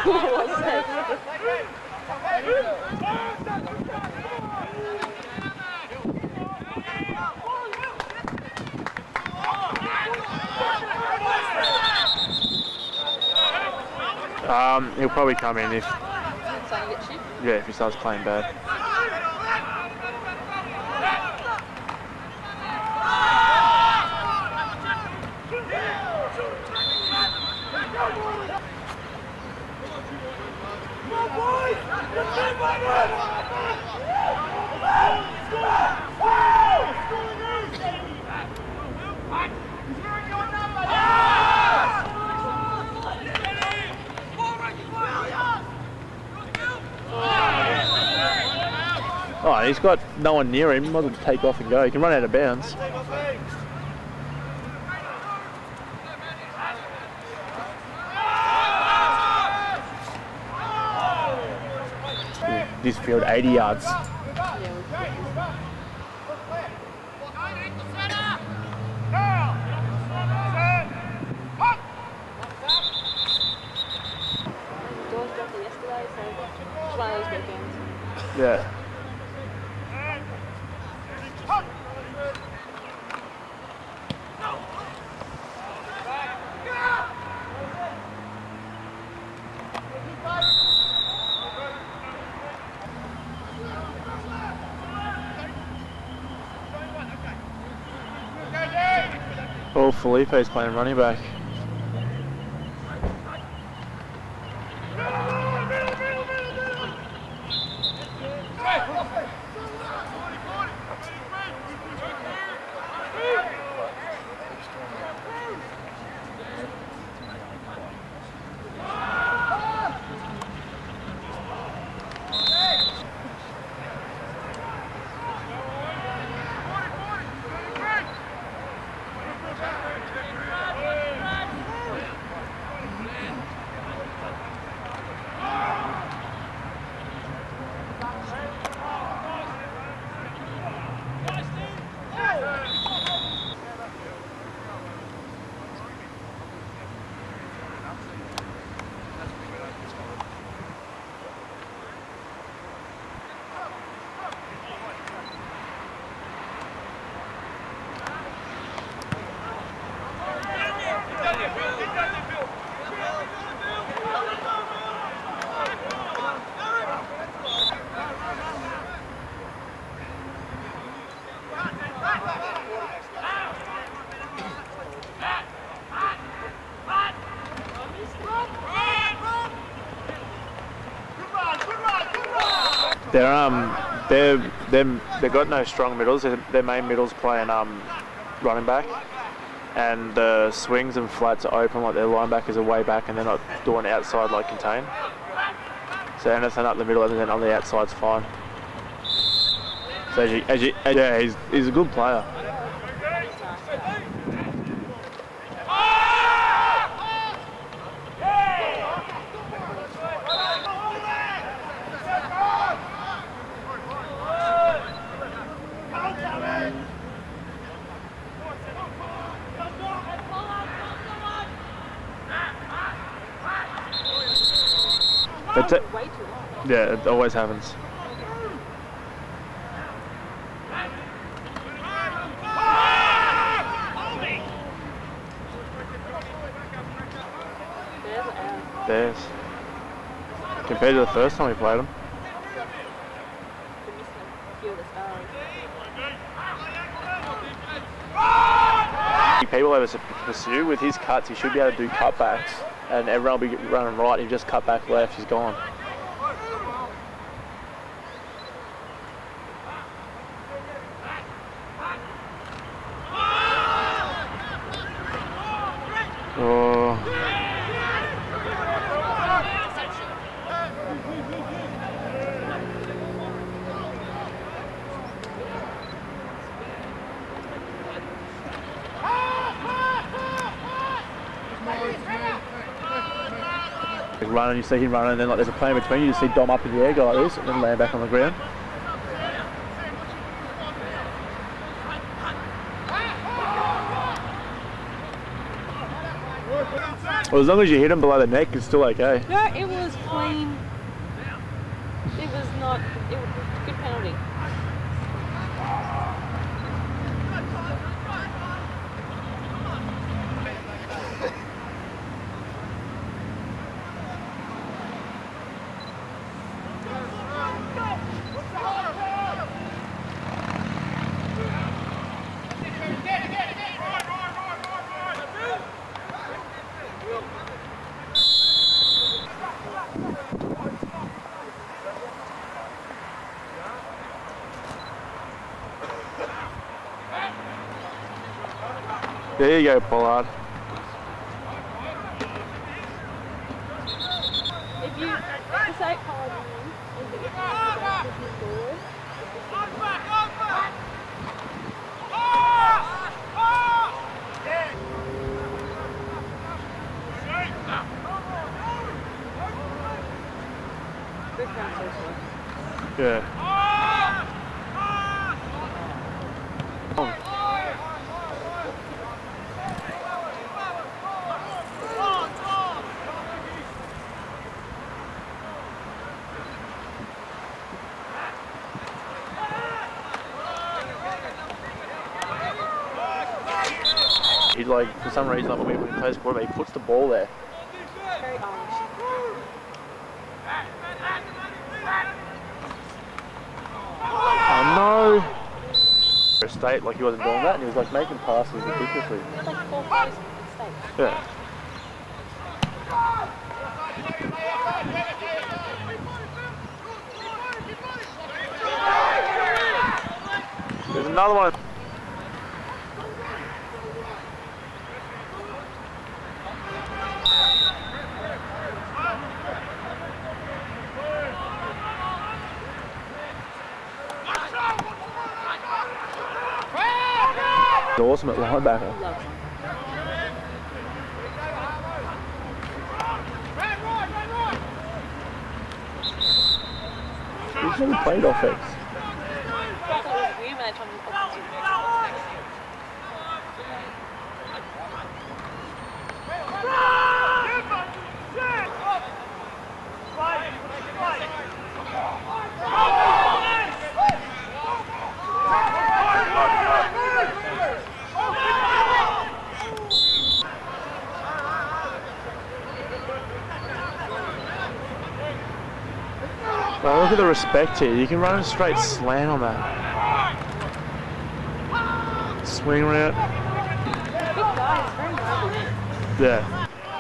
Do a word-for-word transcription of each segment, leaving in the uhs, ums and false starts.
Um, he'll probably come in if, yeah, if he starts playing bad. Oh, he's got no one near him. Might as well take off and go. He can run out of bounds. This field, eighty yards. Yeah. Oh, Felipe's playing running back. They're um they're them they've got no strong middles. Their main middles playing um running back, and the swings and flats are open, like their linebackers are way back and they're not doing outside like contain. So anything up the middle and then on the outside's fine. So as you, as you, as, yeah, he's he's a good player. It yeah, it always happens. Theirs. Compared to the first time we played them. People over to pursue with his cuts, he should be able to do cutbacks, and everyone will be running right. He just cut back left, he's gone. Oh. Running, you see him running, and then like there's a play in between. You just see Dom up in the air, go like this, and then land back on the ground. Well, as long as you hit him below the neck, it's still okay. No, it was clean. It was not. It was a good penalty. There you go, Pollard. If you say Pollard in, and put your hands up, push you forward. Yeah. Oh. He like, for some reason, like when we, when he plays quarterback, he puts the ball there. Very Irish. Oh no! For a state, like he wasn't doing that, and he was like making passes ridiculously. He had like four plays in state. Yeah. There's another one. Awesome at linebacker. He's never played offense. Oh, look at the respect here. You can run a straight slant on that. Swing around. Big guy, it's very mobile. Yeah.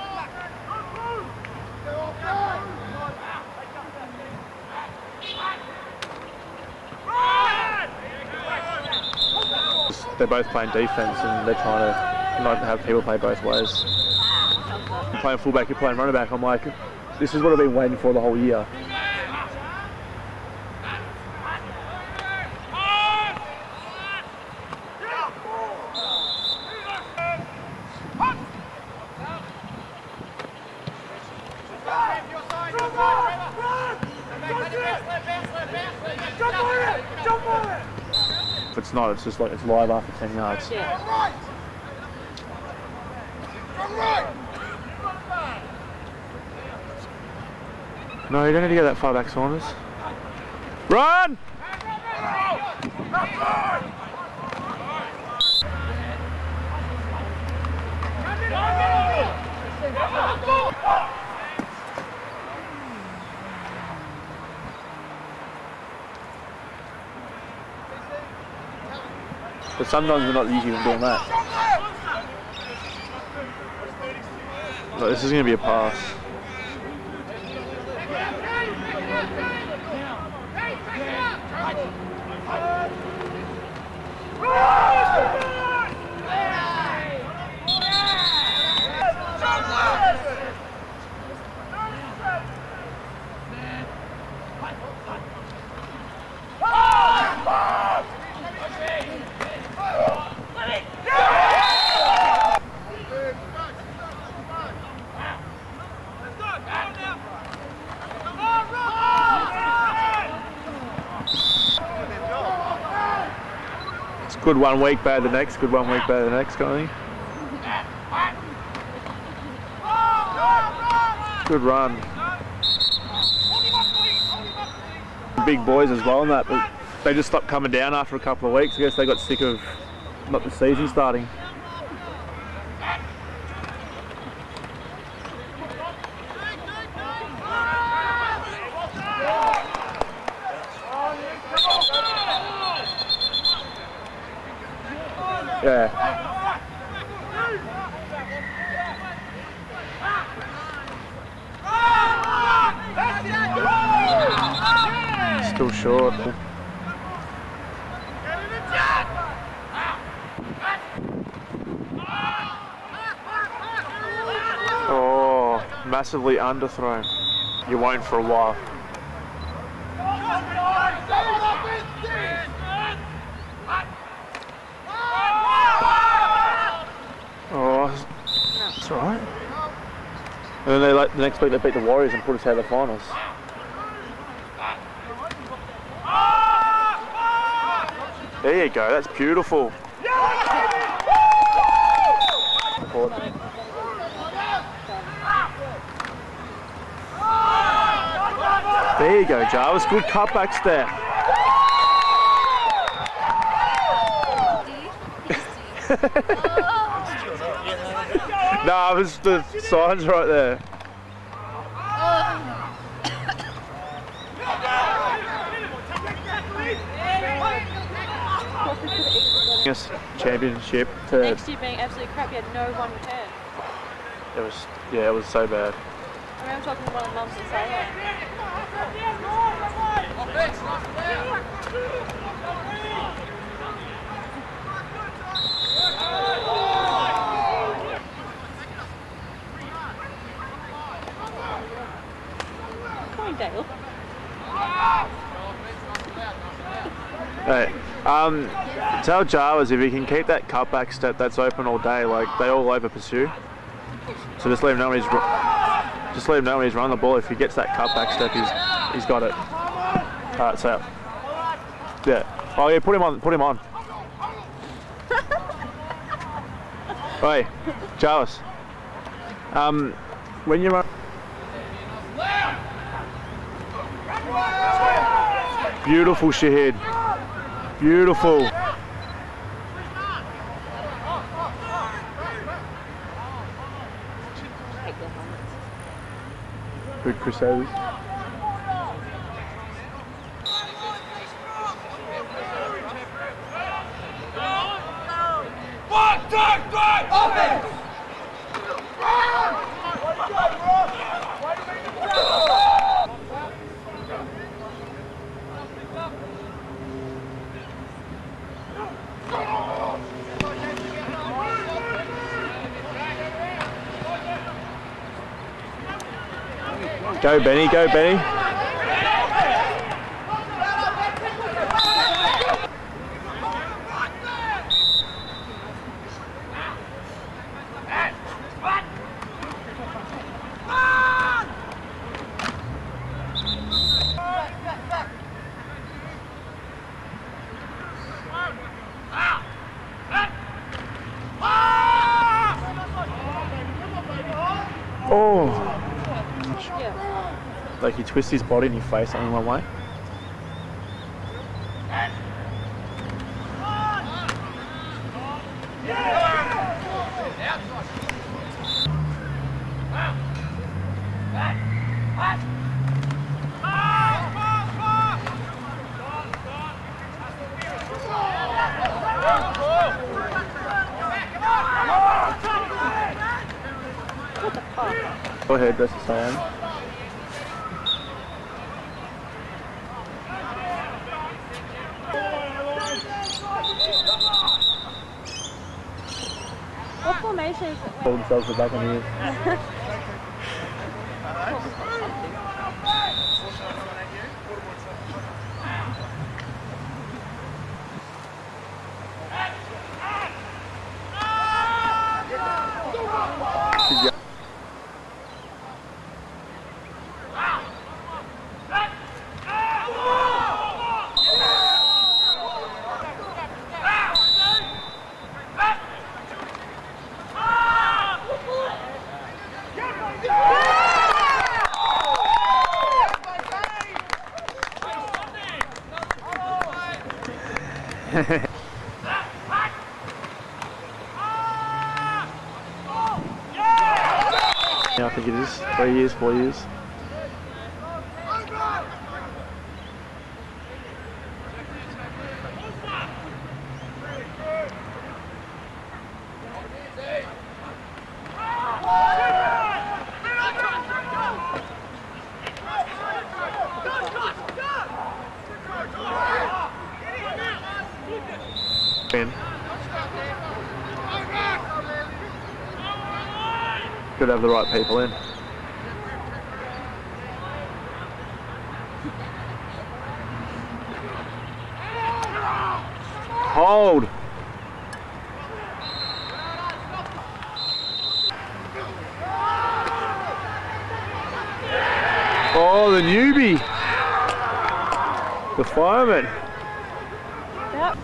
They're both playing defense and they're trying to not have people play both ways. I'm playing fullback, you're playing running back. I'm like, this is what I've been waiting for the whole year. If it's not, it's just like it's live after ten yards. Yeah. No, you don't need to go that far back, Saunders. Run! But sometimes we're not usually even doing that. Look, this is going to be a pass. Good one week, bad the next, good one week, bad the next kind of thing. Good run. Big boys as well in that, but they just stopped coming down after a couple of weeks. I guess they got sick of not the season starting. Yeah. Still short. Oh, massively underthrown. You won't for a while. Oh, that's all right. And then they like the next week they beat the Warriors and put us out of the finals. There you go, that's beautiful. There you go, Jarvis. Good cutbacks there. No, it was the signs right there. Yes, championship. To Next year being absolutely crap, you had no one return. It was, yeah, it was so bad. I remember talking to one of the mums and saying that. Dale. Hey, um, tell Jarvis if he can keep that cutback step that's open all day, like they all over pursue. So just let him know when he's just let him know when he's running the ball. If he gets that cutback step, he's he's got it. Alright, so yeah. Oh yeah, put him on. Put him on. Hey, Jarvis. Um, when you run. Beautiful, Shahid. Beautiful. Good Crusaders. One, two, three, offense! Go Benny, go Benny. Oh. Like he twists his body in your face only one way. Go ahead, that's the same. What formation is it? Pull themselves back on here. Yeah, I think it is. Three years, four years. In. Could have the right people in. Hold. Oh, the newbie. The fireman. Yep.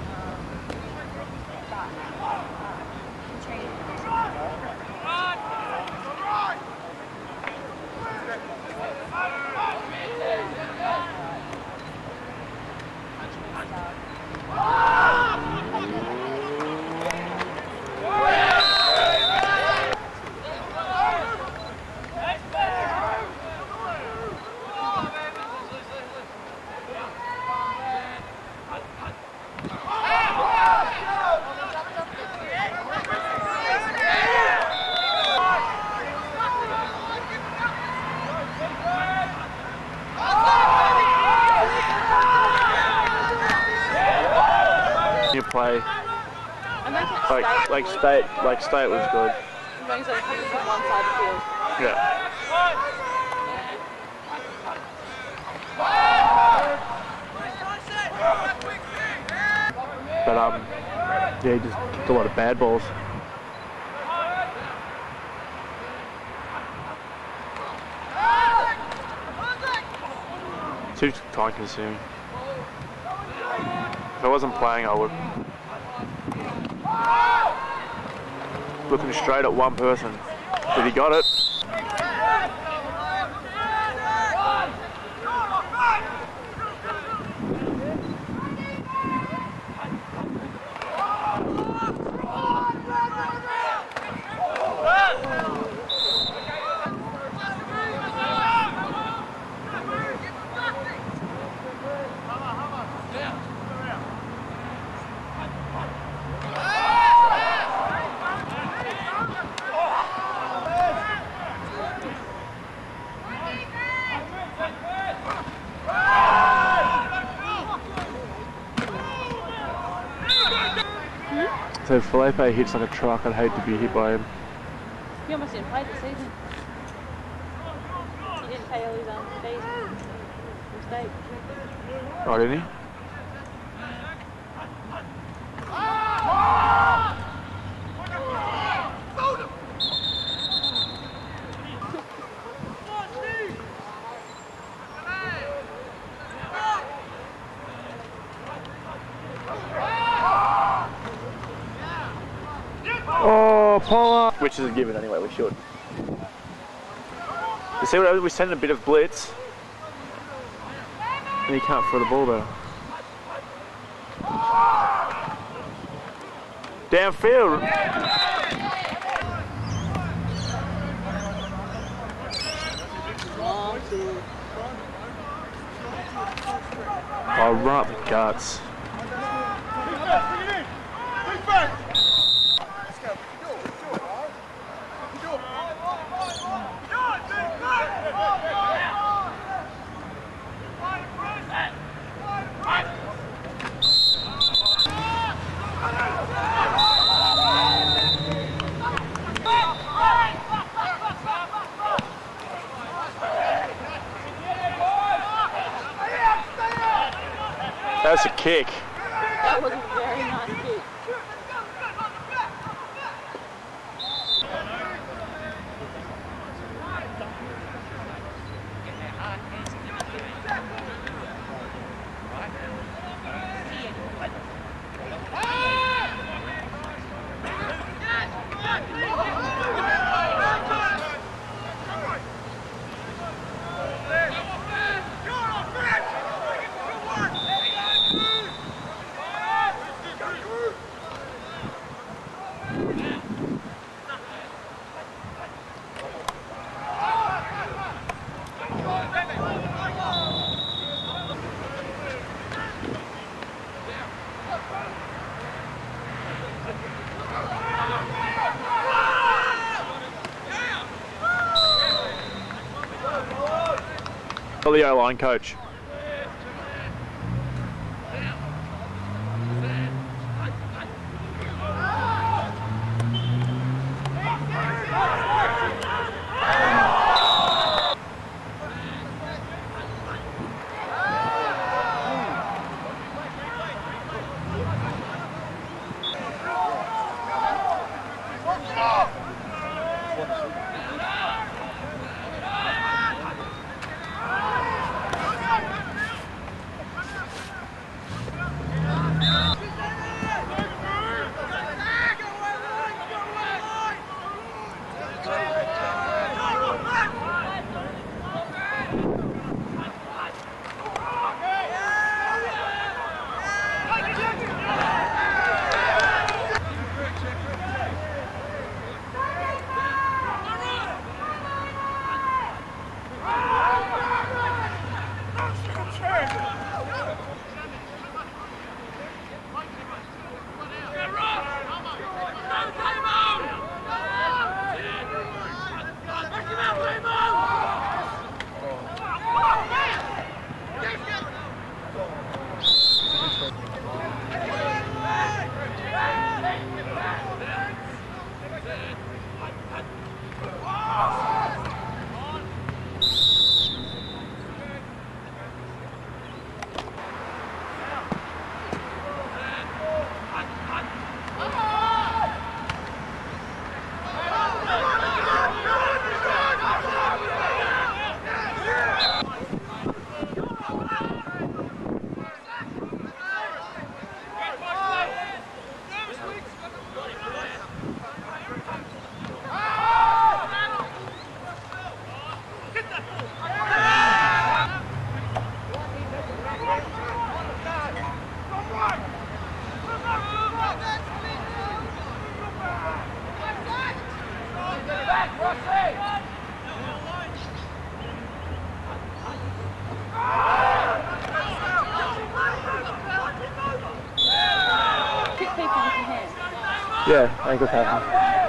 You play I'm making it like state. like state like state was good. I'm going so coming from one side of the field. Yeah. But um, yeah, he just kicked a lot of bad balls. Too time consuming. If I wasn't playing, I would. Looking straight at one person. Did he got it? So if Felipe hits like a truck, I'd hate to be hit by him. He almost didn't play this season. He didn't pay all his own fees from state. Oh, didn't he? Oh, Paula! Which is a given anyway, we should. You see what we send a bit of blitz and he can't throw the ball though. Downfield! Oh, run up the guts. That's a kick. That was a very nice kick. Or the O-line coach. Yeah, ankle tackle.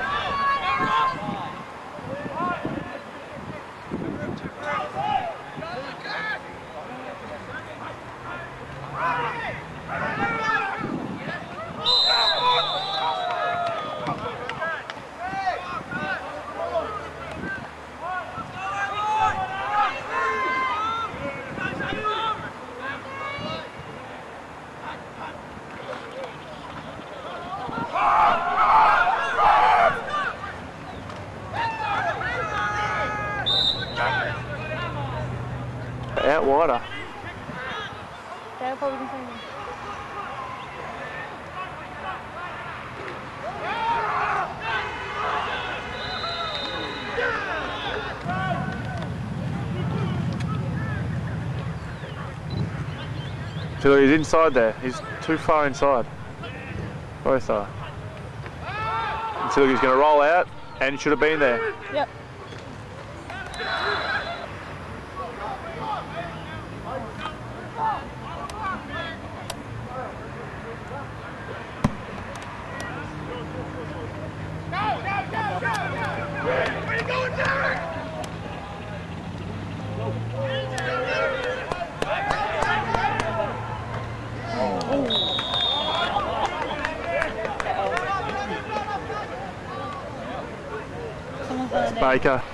Out wider. They're probably the same. So he's inside there. He's too far inside. Both are. Until he's going to roll out, and should have been there. Yep. Baker.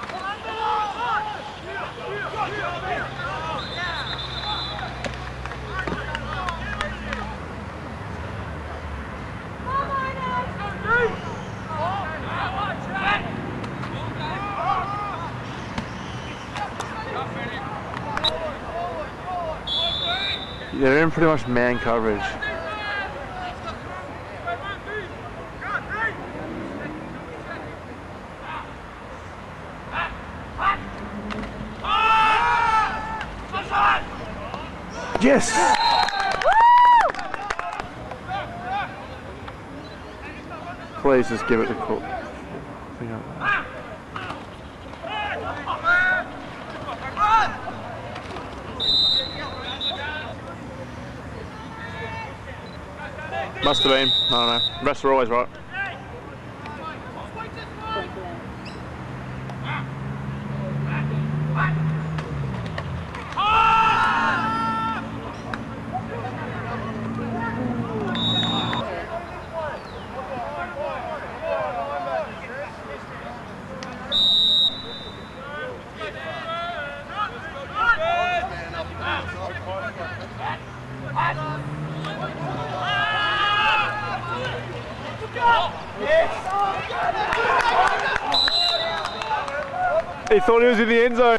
They're in pretty much man coverage. Yes! Please just give it to Cook. Must have been. I don't know. Refs are always right. He thought he was in the end zone.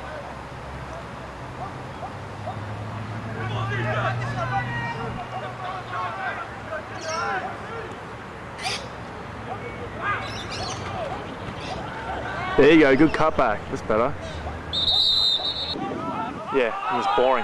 There you go, good cutback. That's better. Yeah, it was boring.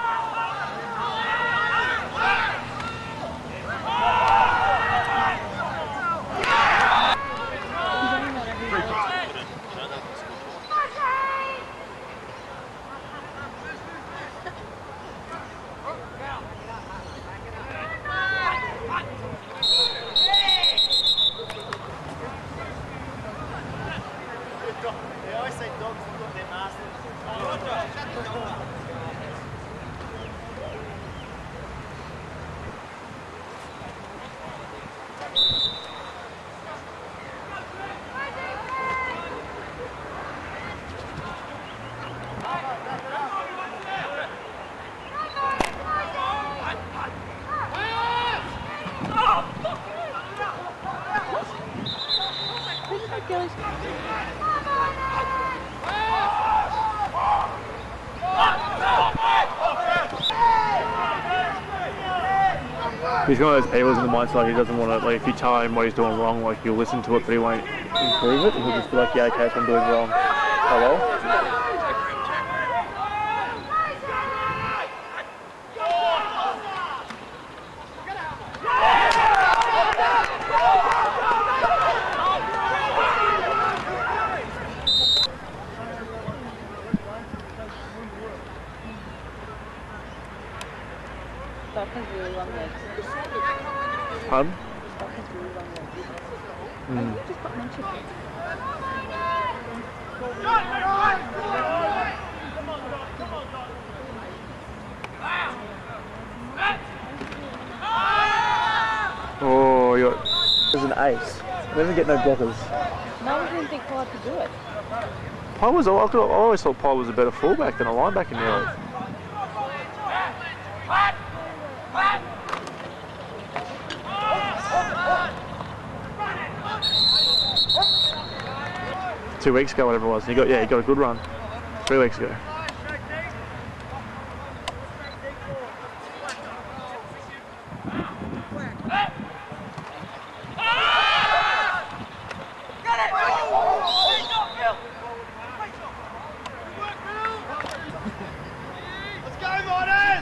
They always say dogs have got their masters. He's one of those people in the mindset like he doesn't want to, like if you tell him what he's doing wrong, like he'll listen to it but he won't improve it. He'll just be like, yeah, okay, so I'm doing wrong. Oh well. Stock has really long legs. Pardon? Stock has really long legs. Mm. I think you just got mentioned. Oh, you're there's an ace. Never get no blockers. No one didn't think Paul could do it. Paul was, I could- I always thought Paul was a better fullback than a linebacker now. Two weeks ago, whatever it was. He got, yeah, he got a good run. Three weeks ago. Let's go, Mortis!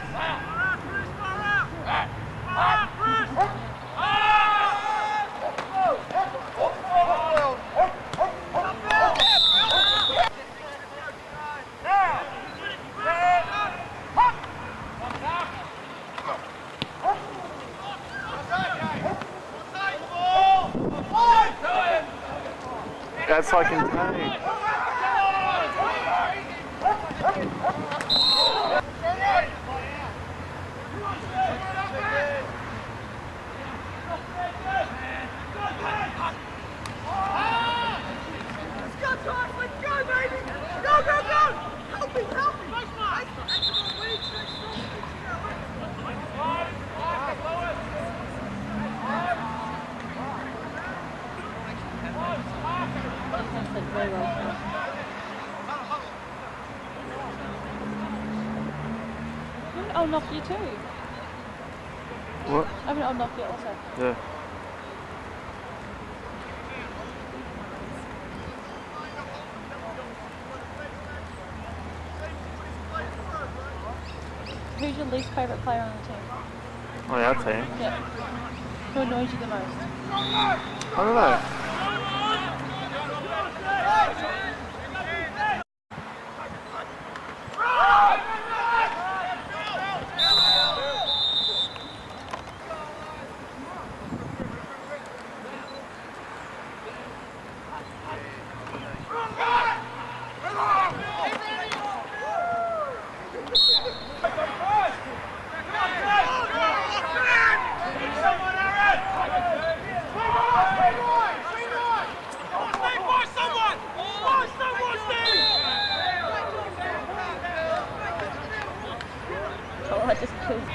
That's like insane. Very well. I'll knock you too. What? I mean, I'll knock you also. Yeah. Who's your least favourite player on the team? Oh, yeah, our team. Yeah. Who annoys you the most? I don't know. Oh, I just killed.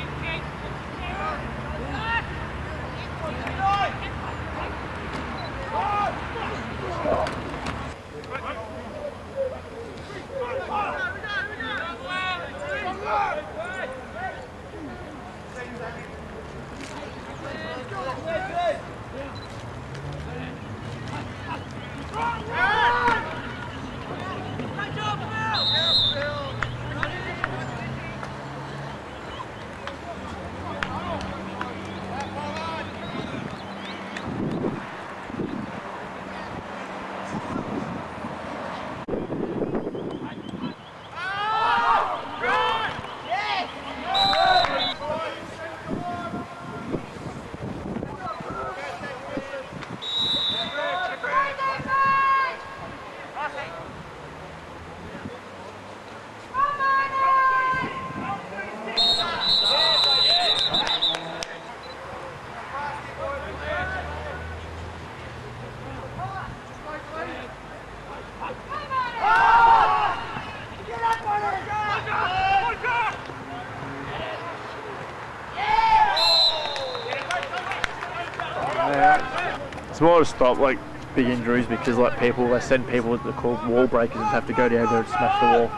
It's more to stop like big injuries because like people, they send people that are called wall breakers and have to go down there and smash the wall.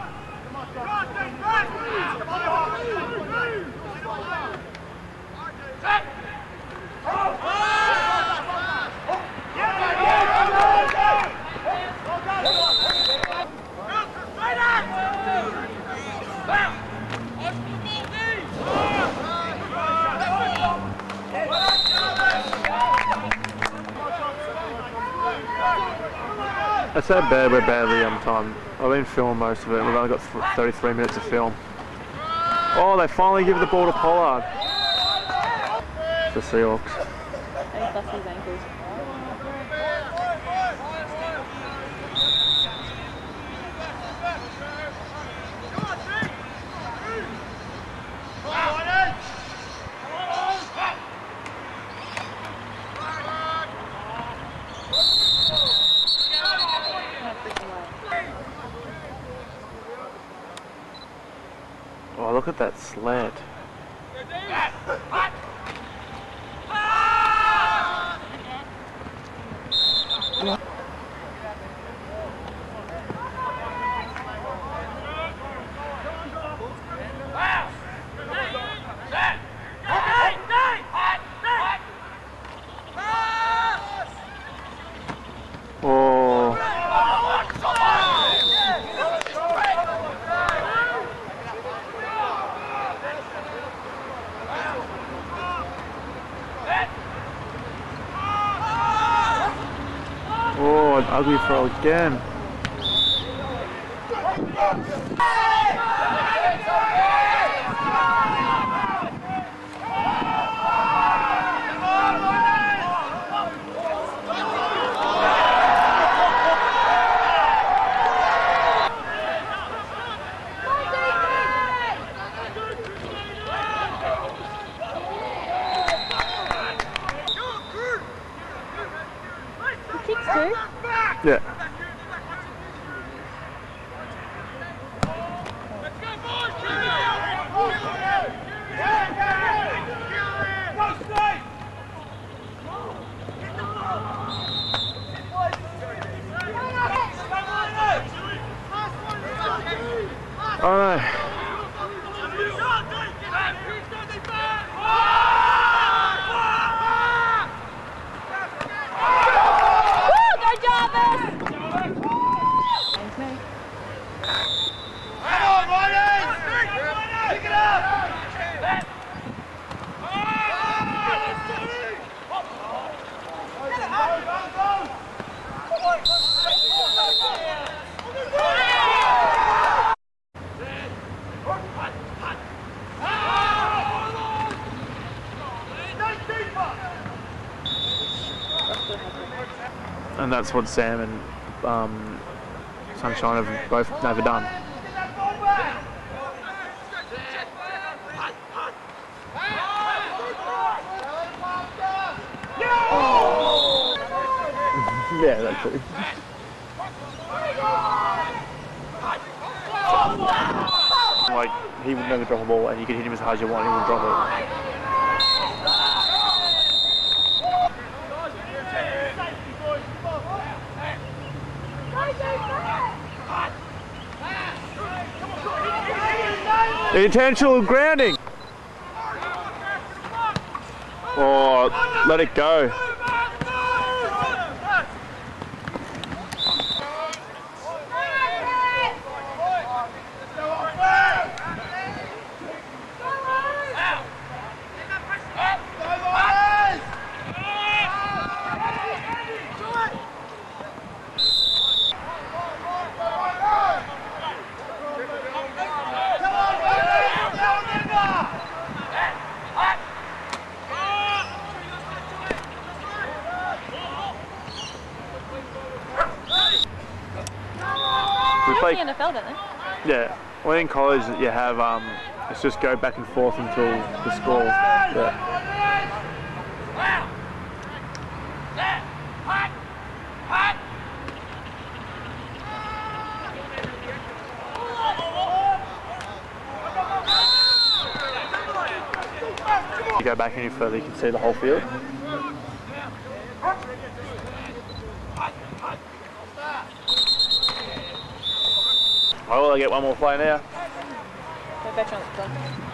It's so bad we're badly on time. I've been filming most of it and we've only got thirty-three minutes of film. Oh, they finally give the ball to Pollard. The Seahawks. He busted his ankles. Oh, look at that slant. Ugly throw again. Kicks too. Yeah. Oh no. And that's what Sam and um, Sunshine have both never done. Yeah, that's it. Like, he would never drop a ball and you could hit him as hard as you want, he wouldn't drop it. Intentional grounding. Oh, let it go. They play in the N F L, don't they? Yeah. Well, in college you have um, it's just go back and forth until the score. Yeah. You go back any further, you can see the whole field. Until I get one more play now. Go back on the clock.